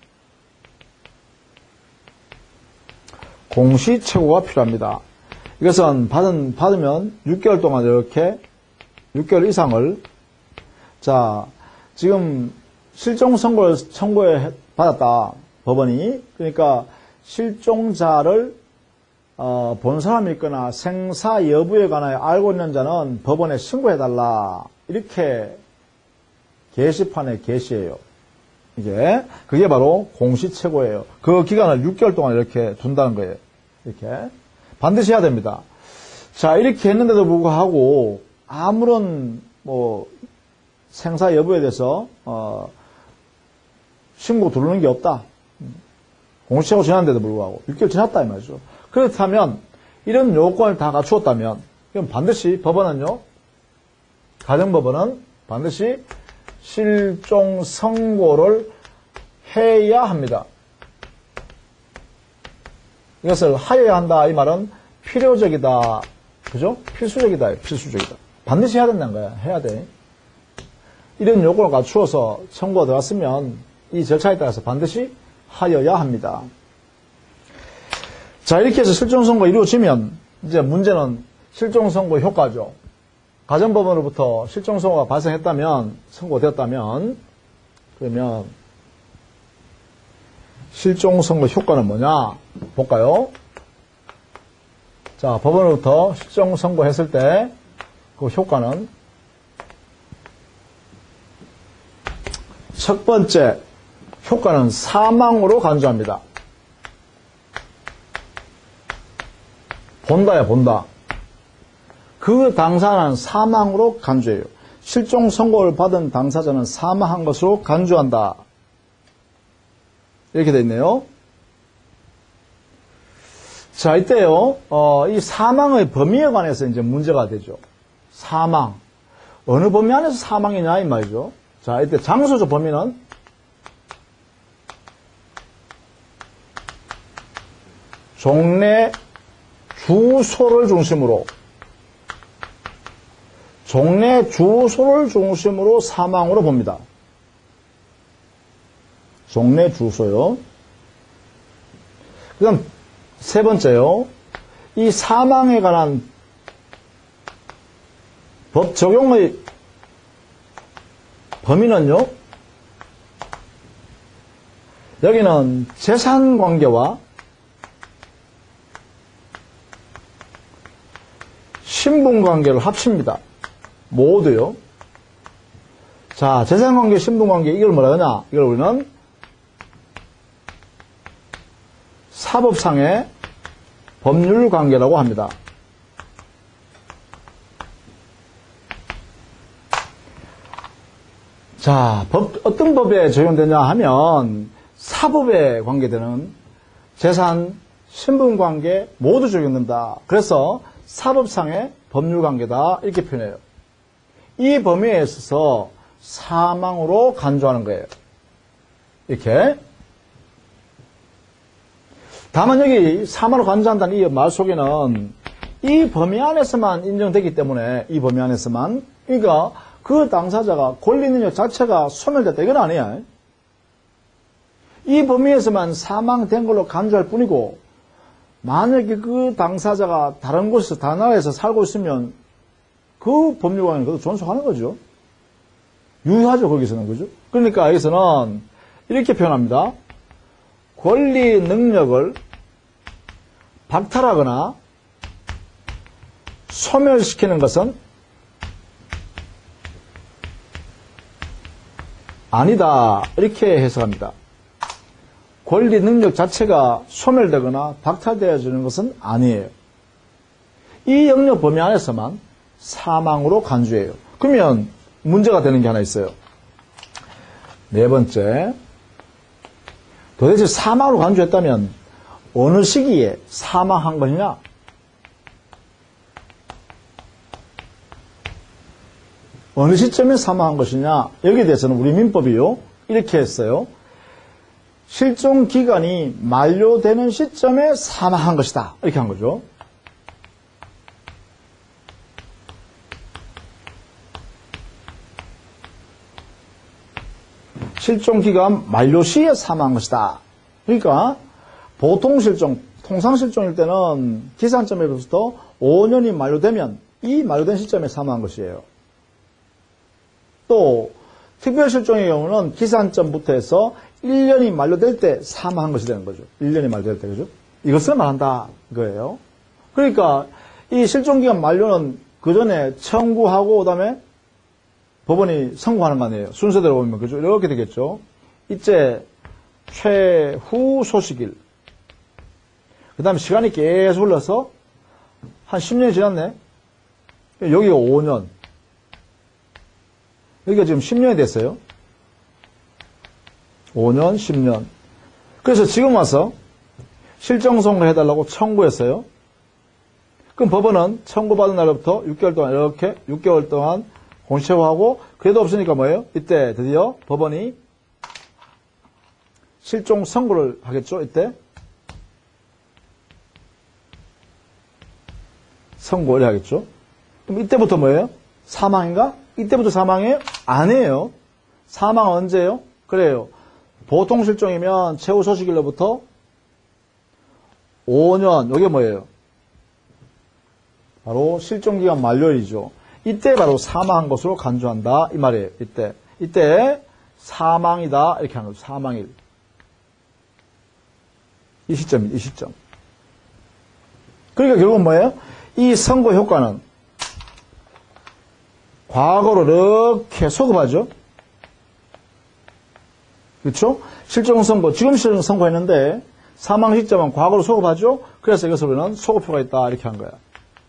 공시책고가 필요합니다. 이것은 받으면 6개월 동안 이렇게 6개월 이상을, 자, 지금 실종선고를 청구해 받았다. 법원이. 그러니까 실종자를 본 사람이 있거나 생사 여부에 관하여 알고 있는 자는 법원에 신고해달라. 이렇게 게시판에 게시해요. 이게 그게 바로 공시책고예요. 그 기간을 6개월 동안 이렇게 둔다는 거예요. 이렇게 반드시 해야 됩니다. 자, 이렇게 했는데도 불구하고 아무런 뭐 생사 여부에 대해서 신고 들어오는 게 없다. 공시책고 지났는데도 불구하고 6개월 지났다 이 말이죠. 그렇다면 이런 요건을 다 갖추었다면 그럼 반드시 법원은요, 가정법원은 반드시 실종 선고를 해야 합니다. 이것을 하여야 한다 이 말은 필요적이다, 그죠? 필수적이다, 필수적이다. 반드시 해야 된다는 거야. 해야 돼. 이런 요건을 갖추어서 청구가 들어갔으면 이 절차에 따라서 반드시 하여야 합니다. 자, 이렇게 해서 실종선고가 이루어지면 이제 문제는 실종선고 효과죠. 가정법원으로부터 실종선고가 발생했다면, 선고되었다면, 그러면 실종선고 효과는 뭐냐? 볼까요? 자, 법원으로부터 실종선고했을 때 그 효과는 첫 번째 효과는 사망으로 간주합니다. 본다야, 본다. 그 당사자는 사망으로 간주해요. 실종 선고를 받은 당사자는 사망한 것으로 간주한다. 이렇게 돼 있네요. 자, 이때요, 이 사망의 범위에 관해서 이제 문제가 되죠. 사망. 어느 범위 안에서 사망이냐, 이 말이죠. 자, 이때 장소적 범위는 종래 주소를 중심으로, 종래 주소를 중심으로 사망으로 봅니다. 종래 주소요. 그 다음 세 번째요. 이 사망에 관한 법 적용의 범위는요, 여기는 재산관계와 신분관계를 합칩니다. 모두요. 자, 재산관계, 신분관계, 이걸 뭐라 하냐? 이걸 우리는 사법상의 법률관계라고 합니다. 자, 어떤 법에 적용되냐 하면 사법에 관계되는 재산, 신분관계 모두 적용된다. 그래서 사법상의 법률관계다 이렇게 표현해요. 이 범위에 있어서 사망으로 간주하는 거예요. 이렇게. 다만 여기 사망으로 간주한다는 이 말 속에는 이 범위 안에서만 인정되기 때문에 이 범위 안에서만, 그러니까 그 당사자가 권리 능력 자체가 소멸됐다 이건 아니야. 이 범위에서만 사망된 걸로 간주할 뿐이고, 만약에 그 당사자가 다른 곳에서, 다른 나라에서 살고 있으면 그 법률관계는 그것도 존속하는 거죠. 유효하죠, 거기서는. 그죠? 그러니까 여기서는 이렇게 표현합니다. 권리 능력을 박탈하거나 소멸시키는 것은 아니다. 이렇게 해석합니다. 권리 능력 자체가 소멸되거나 박탈되어지는 것은 아니에요. 이 영역 범위 안에서만 사망으로 간주해요. 그러면 문제가 되는 게 하나 있어요. 네 번째, 도대체 사망으로 간주했다면 어느 시기에 사망한 것이냐? 어느 시점에 사망한 것이냐? 여기에 대해서는 우리 민법이요, 이렇게 했어요. 실종 기간이 만료되는 시점에 사망한 것이다. 이렇게 한 거죠. 실종기간 만료 시에 사망한 것이다. 그러니까 보통 실종, 통상 실종일 때는 기산점에서부터 5년이 만료되면 이 만료된 시점에 사망한 것이에요. 또 특별실종의 경우는 기산점부터 해서 1년이 만료될 때 사망한 것이 되는 거죠. 1년이 만료될 때, 그죠? 이것을 말한다, 이거예요. 그러니까 이 실종기간 만료는 그 전에 청구하고 그다음에 법원이 선고하는 거 아니에요. 순서대로 보면, 그죠? 이렇게 되겠죠. 이제 최후 소식일. 그 다음에 시간이 계속 흘러서 한 10년이 지났네. 여기가 5년. 여기가 지금 10년이 됐어요. 5년, 10년. 그래서 지금 와서 실정선고 해달라고 청구했어요. 그럼 법원은 청구받은 날부터 6개월 동안 이렇게 6개월 동안 공시처분하고 그래도 없으니까 뭐예요? 이때 드디어 법원이 실종 선고를 하겠죠. 이때 선고를 하겠죠. 그럼 이때부터 뭐예요? 사망인가? 이때부터 사망이에요? 아니에요. 사망은 언제예요? 그래요. 보통 실종이면 최후 소식일로부터 5년. 이게 뭐예요? 바로 실종기간 만료일이죠. 이때 바로 사망한 것으로 간주한다 이 말이에요. 이때 사망이다 이렇게 하는 거죠. 사망일. 이 시점. 그러니까 결국은 뭐예요? 이 선고 효과는 과거로 이렇게 소급하죠. 그렇죠? 실종 선고, 지금 실종 선고했는데 사망 시점은 과거로 소급하죠. 그래서 이것을 우리는 소급효가 있다 이렇게 한 거야.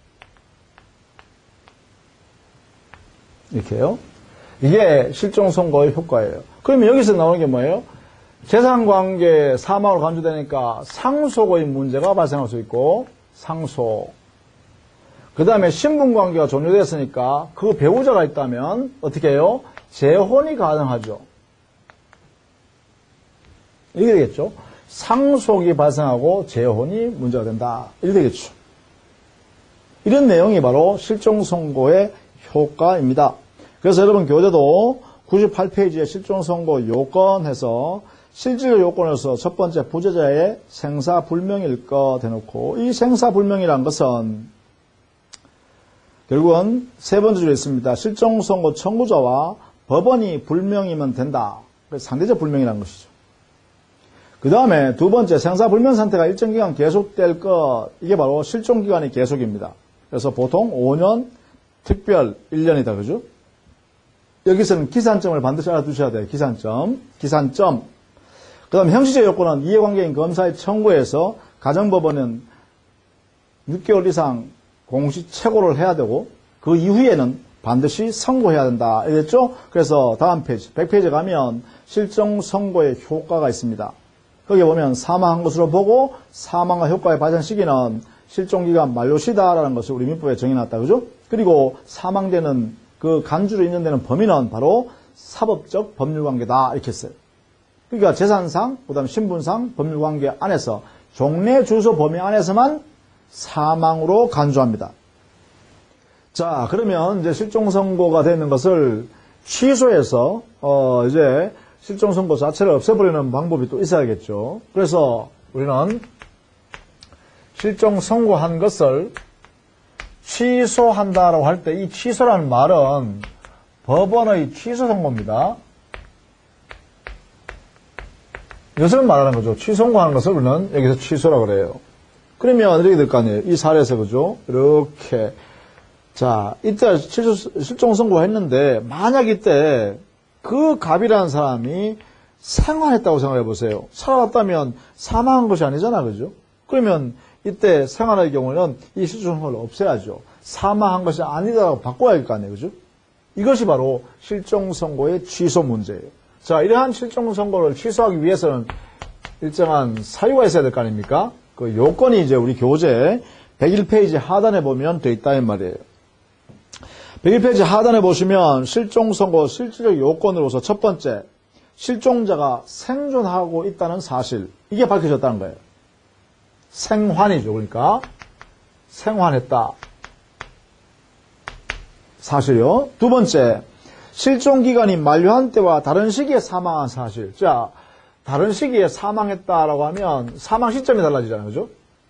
이렇게요. 이게 실종 선고의 효과예요. 그러면 여기서 나오는 게 뭐예요? 재산관계 사망으로 간주되니까 상속의 문제가 발생할 수 있고 상속. 그 다음에 신분관계가 종료됐으니까 그 배우자가 있다면 어떻게 해요? 재혼이 가능하죠. 이게 되겠죠. 상속이 발생하고 재혼이 문제가 된다. 이게 되겠죠. 이런 내용이 바로 실종 선고의 효과입니다. 그래서 여러분 교재도 98페이지에 실종 선고 요건 해서 실질 요건에서 첫 번째 부재자의 생사불명일 것 대놓고 이 생사불명이란 것은 결국은 세 번째 줄에 있습니다. 실종 선고 청구자와 법원이 불명이면 된다. 그래서 상대적 불명이라는 것이죠. 그 다음에 두 번째 생사불명 상태가 일정 기간 계속될 것. 이게 바로 실종 기간의 계속입니다. 그래서 보통 5년, 특별 1년이다. 그죠? 여기서는 기산점을 반드시 알아두셔야 돼요. 기산점. 그 다음 형식적 요건은 이해관계인 검사의 청구에서 가정법원은 6개월 이상 공시최고를 해야 되고 그 이후에는 반드시 선고해야 된다. 이랬죠? 그래서 다음 페이지 100페이지 가면 실종 선고의 효과가 있습니다. 거기에 보면 사망한 것으로 보고 사망과 효과의 발생 시기는 실종기간 만료시다라는 것을 우리 민법에 정해놨다. 그죠? 그리고 사망되는 그 간주로 인정되는 범위는 바로 사법적 법률관계다. 이렇게 했어요. 그러니까 재산상, 그 다음 신분상 법률관계 안에서 종래 주소 범위 안에서만 사망으로 간주합니다. 자, 그러면 이제 실종 선고가 되는 것을 취소해서 이제 실종 선고 자체를 없애버리는 방법이 또 있어야겠죠. 그래서 우리는 실종 선고한 것을 취소한다라고 할 때 이 취소라는 말은 법원의 취소 선고입니다. 이것을 말하는 거죠. 취소 선고하는 것을 우리는 여기서 취소라고 그래요. 그러면 이렇게 될 거 아니에요. 이 사례에서 그죠? 이렇게. 자, 이때 실종 선고를 했는데 만약 이때 그 갑이라는 사람이 생환했다고 생각해 보세요. 살아왔다면 사망한 것이 아니잖아. 그죠? 그러면 이때 생환의 경우는 이 실종 선고를 없애야죠. 사망한 것이 아니다라고 바꿔야 할 거 아니에요. 그죠? 이것이 바로 실종 선고의 취소 문제예요. 자, 이러한 실종 선고를 취소하기 위해서는 일정한 사유가 있어야 될 거 아닙니까? 그 요건이 이제 우리 교재 101페이지 하단에 보면 돼 있다 이 말이에요. 101페이지 하단에 보시면 실종 선고 실질적 요건으로서 첫 번째, 실종자가 생존하고 있다는 사실, 이게 밝혀졌다는 거예요. 생환이죠. 그러니까 생환했다. 사실요. 두 번째, 실종 기간이 만료한 때와 다른 시기에 사망한 사실. 자, 다른 시기에 사망했다라고 하면 사망 시점이 달라지잖아요. 그죠?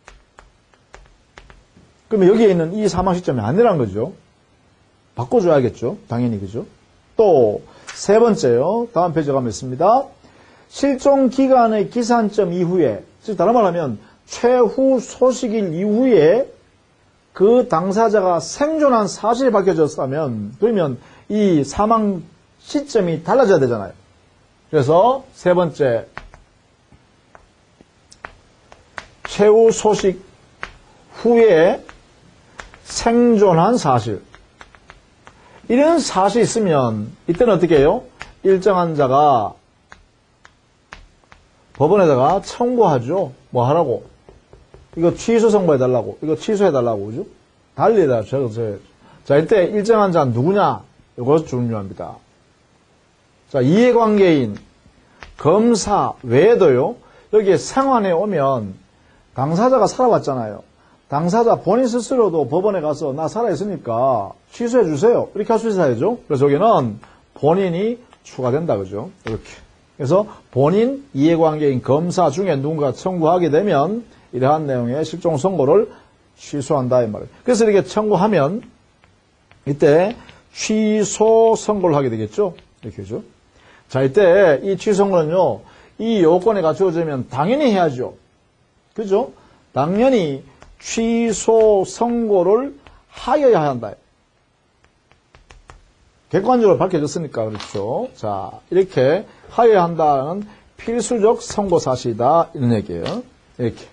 그러면 여기에 있는 이 사망 시점이 아니란 거죠. 바꿔줘야겠죠. 당연히. 그죠? 또, 세 번째요. 다음 페이지 가면 있습니다. 실종 기간의 기산점 이후에, 즉, 다른 말 하면, 최후 소식일 이후에 그 당사자가 생존한 사실이 밝혀졌다면, 그러면 이 사망 시점이 달라져야 되잖아요. 그래서 세 번째, 최후 소식 후에 생존한 사실. 이런 사실이 있으면 이때는 어떻게 해요? 일정한 자가 법원에다가 청구하죠. 뭐 하라고? 이거 취소 선고해달라고. 이거 취소해달라고. 그죠? 달리에다 적어줘야죠. 자, 이때 일정한 자는 누구냐? 이것 중요합니다. 자, 이해관계인, 검사 외에도요, 여기에 생환에 오면 당사자가 살아왔잖아요. 당사자 본인 스스로도 법원에 가서 나 살아있으니까 취소해 주세요. 이렇게 할 수 있어야죠. 그래서 여기는 본인이 추가된다. 그죠? 이렇게. 그래서 본인, 이해관계인, 검사 중에 누군가 청구하게 되면 이러한 내용의 실종 선고를 취소한다. 이 말이에요. 그래서 이렇게 청구하면 이때 취소 선고를 하게 되겠죠. 이렇게 죠. 자, 이때 이 취소 선고는요, 이 요건이 갖추어지면 당연히 해야죠. 그죠? 당연히 취소 선고를 하여야 한다. 객관적으로 밝혀졌으니까 그렇죠. 자, 이렇게 하여야 한다는 필수적 선고 사실이다 이런 얘기예요. 이렇게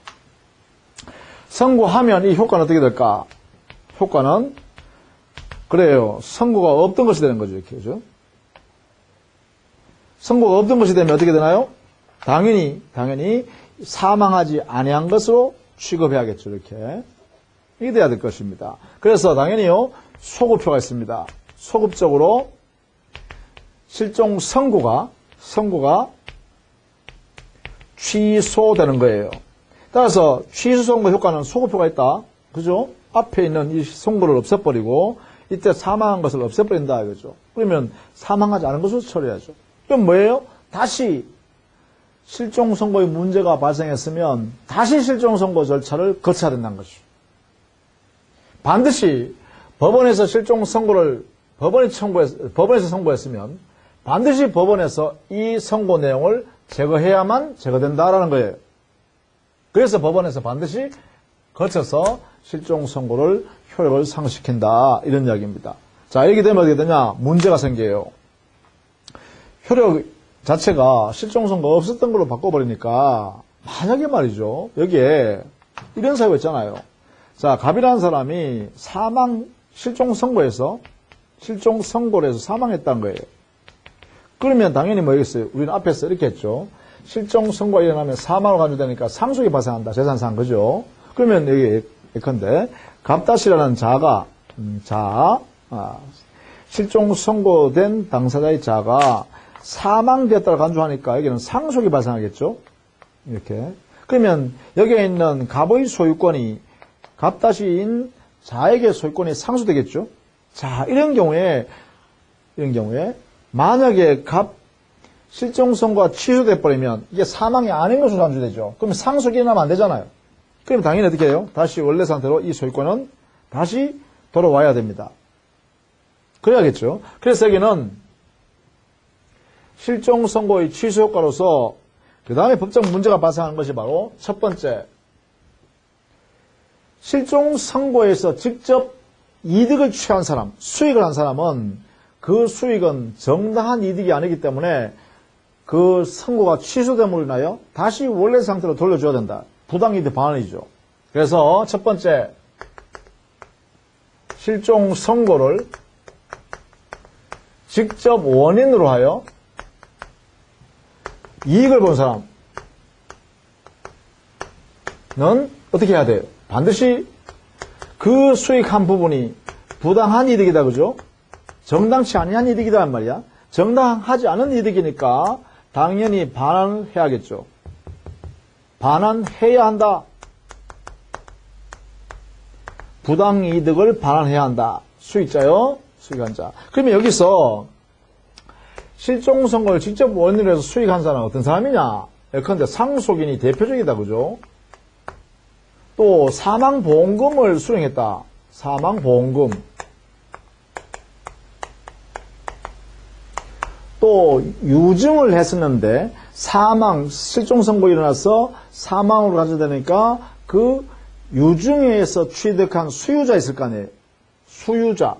선고하면 이 효과는 어떻게 될까? 효과는 그래요. 선고가 없던 것이 되는 거죠. 이렇게 그죠? 선고가 없던 것이 되면 어떻게 되나요? 당연히 사망하지 아니한 것으로 취급해야겠죠. 이렇게. 이게 돼야 될 것입니다. 그래서 당연히요, 소급표가 있습니다. 소급적으로 실종 선고가 취소되는 거예요. 따라서 취소 선고 효과는 소급표가 있다. 그죠? 앞에 있는 이 선고를 없애버리고 이때 사망한 것을 없애버린다. 이거죠. 그러면 사망하지 않은 것으로 처리하죠. 그럼 뭐예요? 다시 실종 선고의 문제가 발생했으면 다시 실종 선고 절차를 거쳐야 된다는 것이죠. 반드시 법원에서 실종 선고를 법원에서 선고했으면 반드시 법원에서 이 선고 내용을 제거해야만 제거된다라는 거예요. 그래서 법원에서 반드시 거쳐서 실종 선고를 효력을 상실시킨다 이런 이야기입니다. 자, 이렇게 되면 어떻게 되냐? 문제가 생겨요. 효력 자체가 실종 선고가 없었던 걸로 바꿔버리니까 만약에 말이죠. 여기에 이런 사유가 있잖아요. 자, 갑이라는 사람이 실종 선고를 해서 사망했다는 거예요. 그러면 당연히 뭐겠어요? 우리는 앞에서 이렇게 했죠. 실종 선고가 일어나면 사망으로 간주되니까 상속이 발생한다. 재산상. 그죠? 그러면 여기 예컨대 갑다시라는 자가 실종 선고된 당사자의 자가 사망되었다고 간주하니까 여기는 상속이 발생하겠죠. 이렇게. 그러면 여기에 있는 갑의 소유권이 갑다시인 자에게 소유권이 상수되겠죠. 자, 이런 경우에 만약에 실종 선고가 취소돼 버리면 이게 사망이 아닌 것으로 간주되죠. 그럼 상속이 일어나면 안 되잖아요. 그럼 당연히 어떻게 해요? 다시 원래 상태로 이 소유권은 다시 돌아와야 됩니다. 그래야겠죠. 그래서 여기는 실종 선고의 취소 효과로서 그 다음에 법적 문제가 발생하는 것이 바로 첫 번째, 실종 선고에서 직접 이득을 취한 사람, 수익을 한 사람은 그 수익은 정당한 이득이 아니기 때문에 그 선고가 취소됨으로 인하여 다시 원래 상태로 돌려줘야 된다. 부당이득 반환이죠. 그래서 첫 번째, 실종 선고를 직접 원인으로 하여 이익을 본 사람은 어떻게 해야 돼요? 반드시 그 수익한 부분이 부당한 이득이다, 그죠? 정당치 아니한 이득이란 말이야. 정당하지 않은 이득이니까 당연히 반환을 해야겠죠. 반환해야 한다. 부당이득을 반환해야 한다. 수익자요, 수익한 자. 그러면 여기서 실종선고를 직접 원인으로 해서 수익한 사람은 어떤 사람이냐? 예컨대 상속인이 대표적이다, 그죠? 또 사망보험금을 수령했다. 사망보험금. 또 유증을 했었는데 실종선고 일어나서 사망으로 가져되니까 그 유증에서 취득한 수유자 있을 거 아니에요. 수유자.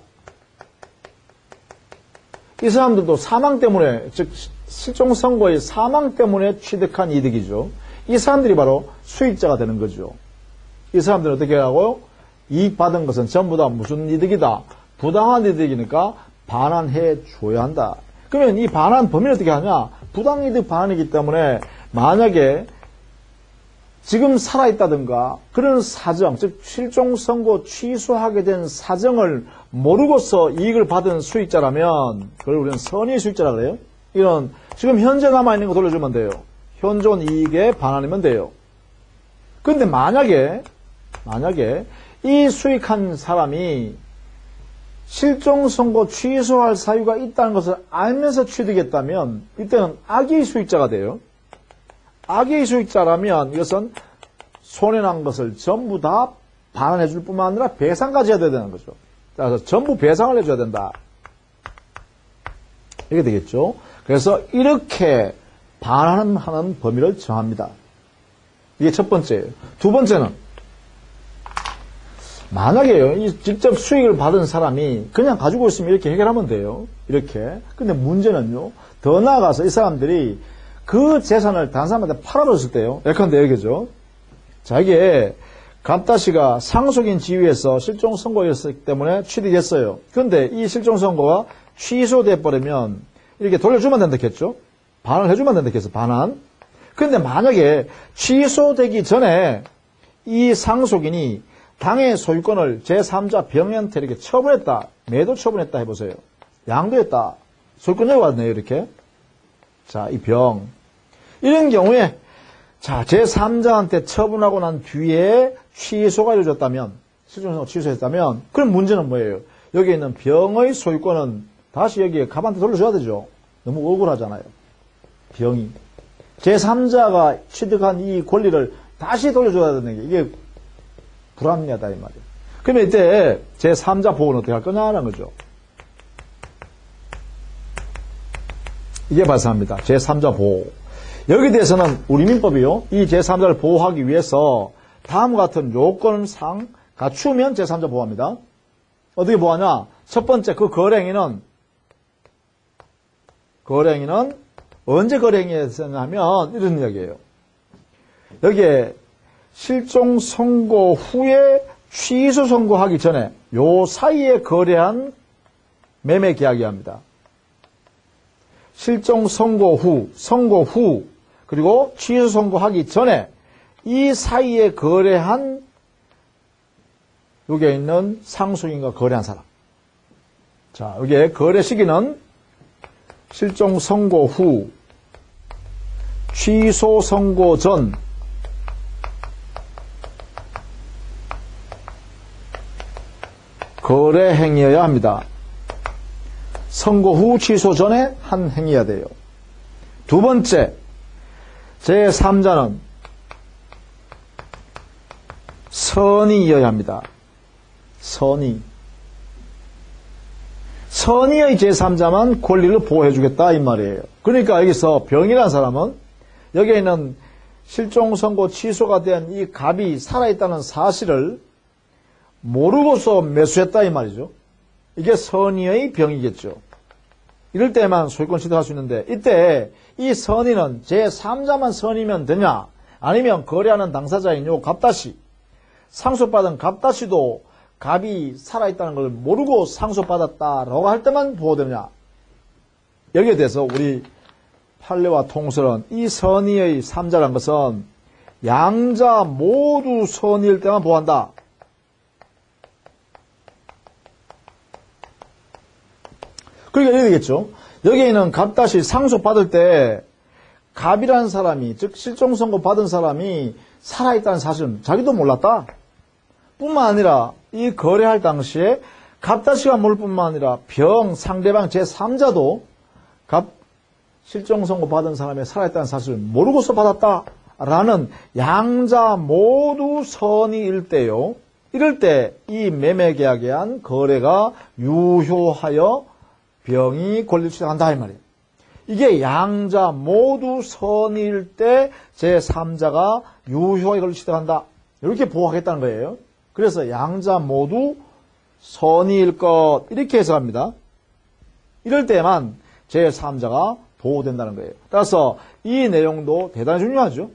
이 사람들도 사망 때문에, 즉 실종선고의 사망 때문에 취득한 이득이죠. 이 사람들이 바로 수익자가 되는 거죠. 이 사람들은 어떻게 하고요? 이익 받은 것은 전부 다 무슨 이득이다? 부당한 이득이니까 반환해 줘야 한다. 그러면 이 반환 범위를 어떻게 하냐? 부당이득 반환이기 때문에 만약에 지금 살아있다든가 그런 사정, 즉 실종선고 취소하게 된 사정을 모르고서 이익을 받은 수익자라면 그걸 우리는 선의 수익자라고 그래요. 이런 지금 현재 남아있는 거 돌려주면 돼요. 현존 이익의 반환이면 돼요. 그런데 만약에 이 수익한 사람이 실종선고 취소할 사유가 있다는 것을 알면서 취득했다면 이때는 악의 수익자가 돼요. 악의 수익자라면 이것은 손해난 것을 전부 다 반환해 줄 뿐만 아니라 배상까지 해야 되는 거죠. 그래서 전부 배상을 해줘야 된다. 이렇게 되겠죠. 그래서 이렇게 반환하는 범위를 정합니다. 이게 첫 번째예요. 두 번째는 만약에요, 이 직접 수익을 받은 사람이 그냥 가지고 있으면 이렇게 해결하면 돼요. 이렇게. 근데 문제는요, 더 나아가서 이 사람들이 그 재산을 다른 사람한테 팔아줬을 때요. 예컨대 여기죠. 자, 이게 갑다씨가 상속인 지위에서 실종선고였기 때문에 취득했어요. 그런데 이 실종선고가 취소돼 버리면 이렇게 돌려주면 된다겠죠. 반환을 해주면 된다겠어. 반환. 그런데 만약에 취소되기 전에 이 상속인이 당의 소유권을 제3자 병한테 이렇게 처분했다. 매도 처분했다 해보세요. 양도했다. 소유권자가 왔네요. 이렇게. 자, 이 병. 이런 경우에 자, 제3자한테 처분하고 난 뒤에 취소가 이루어졌다면, 실종선고 취소했다면, 그럼 문제는 뭐예요? 여기 있는 병의 소유권은 다시 여기에 갑한테 돌려줘야 되죠. 너무 억울하잖아요. 병이. 제3자가 취득한 이 권리를 다시 돌려줘야 되는 게 이게 불합리하다 이 말이에요. 그러면 이때 제3자 보호는 어떻게 할 거냐는 거죠. 이게 발생합니다. 제3자 보호. 여기에 대해서는 우리 민법이요. 이 제3자를 보호하기 위해서 다음과 같은 요건상 갖추면 제3자 보호합니다. 어떻게 보호하냐? 첫 번째, 그 거래행위는 언제 거래행위했었냐면 이런 이야기예요. 여기에 실종 선고 후에 취소 선고하기 전에 요 사이에 거래한 매매 계약이 합니다. 실종 선고 후, 그리고 취소 선고하기 전에 이 사이에 거래한 여기에 있는 상속인과 거래한 사람. 자, 여기에 거래 시기는 실종 선고 후, 취소 선고 전, 거래 행위여야 합니다. 선고 후 취소 전에 한 행위여야 돼요. 두 번째, 제3자는 선의여야 합니다. 선의의 제3자만 권리를 보호해주겠다 이 말이에요. 그러니까 여기서 병이라는 사람은 여기에 있는 실종선고 취소가 된 이 갑이 살아있다는 사실을 모르고서 매수했다 이 말이죠. 이게 선의의 병이겠죠. 이럴 때만 소유권 취득할 수 있는데 이때 이 선의는 제3자만 선의면 되냐, 아니면 거래하는 당사자인 요 갑다시, 상속받은 갑다시도 갑이 살아있다는 걸 모르고 상속받았다라고 할 때만 보호되느냐. 여기에 대해서 우리 판례와 통설은 이 선의의 3자라는 것은 양자 모두 선의일 때만 보호한다. 그러니까 이렇게 되겠죠. 여기에 있는 갑다시 상속받을 때 갑이라는 사람이, 즉 실종선고 받은 사람이 살아있다는 사실은 자기도 몰랐다. 뿐만 아니라 이 거래할 당시에 갑다시가 모를 뿐만 아니라 상대방 제3자도 실종선고 받은 사람이 살아있다는 사실을 모르고서 받았다라는 양자 모두 선의일 때요. 이럴 때 이 매매계약에 한 거래가 유효하여 병이 권리를 취득한다 이 말이에요. 이게 양자 모두 선의일 때 제3자가 유효하게 권리를 취득한다. 이렇게 보호하겠다는 거예요. 그래서 양자 모두 선의일 것 이렇게 해석합니다. 이럴 때만 제3자가 보호된다는 거예요. 따라서 이 내용도 대단히 중요하죠.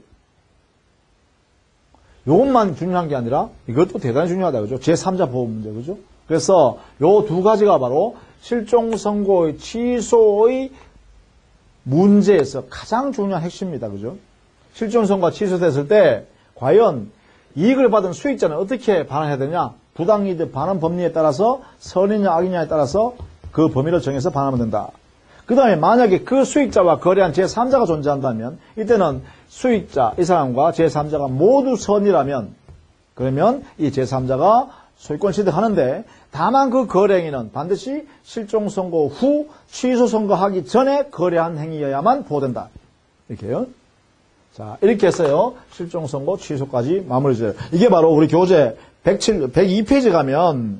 이것만 중요한 게 아니라 이것도 대단히 중요하다. 그죠? 제3자 보호 문제. 그죠? 그래서 요 두 가지가 바로 실종선고의 취소의 문제에서 가장 중요한 핵심입니다. 그죠? 실종선고가 취소됐을 때 과연 이익을 받은 수익자는 어떻게 반환해야 되냐? 부당이득 반환 법리에 따라서 선이냐 악이냐에 따라서 그 범위를 정해서 반환하면 된다. 그 다음에 만약에 그 수익자와 거래한 제3자가 존재한다면 이때는 수익자, 이 사람과 제3자가 모두 선이라면 그러면 이 제3자가 소유권 취득하는데 다만 그 거래행위는 반드시 실종선고 후 취소선고하기 전에 거래한 행위여야만 보호된다. 이렇게요. 자, 이렇게 해서요. 실종선고 취소까지 마무리 지어요. 이게 바로 우리 교재 102페이지 가면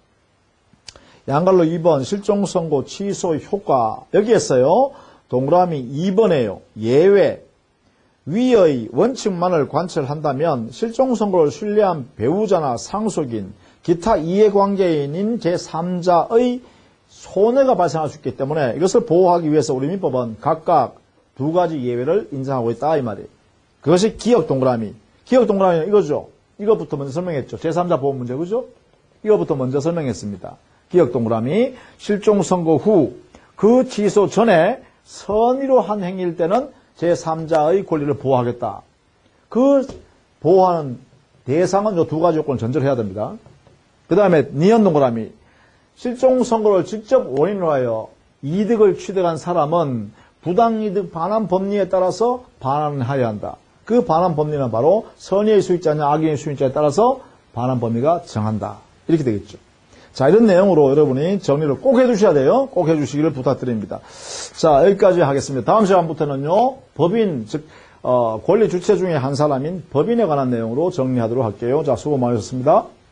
양갈로 2번 실종선고 취소 효과 여기에서요. 동그라미 2번에요. 예외. 위의 원칙만을 관철한다면 실종선고를 신뢰한 배우자나 상속인, 기타 이해관계인인 제3자의 손해가 발생할 수 있기 때문에 이것을 보호하기 위해서 우리 민법은 각각 두 가지 예외를 인정하고 있다 이 말이에요. 그것이 기억 동그라미. 기억 동그라미는 이거죠. 이것부터 먼저 설명했죠. 제3자 보호 문제 그죠? 이것부터 먼저 설명했습니다. 기억 동그라미. 실종선고 후 그 취소 전에 선의로 한 행위일 때는 제3자의 권리를 보호하겠다. 그 보호하는 대상은 이 두 가지 요건을 전제로 해야 됩니다. 그 다음에 니은 동그라미. 실종선고를 직접 원인으로 하여 이득을 취득한 사람은 부당이득 반환 법리에 따라서 반환하여야 한다. 그 반환 법리는 바로 선의의 수익자냐 악의의 수익자에 따라서 반환 법리가 정한다. 이렇게 되겠죠. 자, 이런 내용으로 여러분이 정리를 꼭 해주셔야 돼요. 꼭 해주시기를 부탁드립니다. 자, 여기까지 하겠습니다. 다음 시간부터는요, 법인, 즉, 권리 주체 중에 한 사람인 법인에 관한 내용으로 정리하도록 할게요. 자, 수고 많으셨습니다.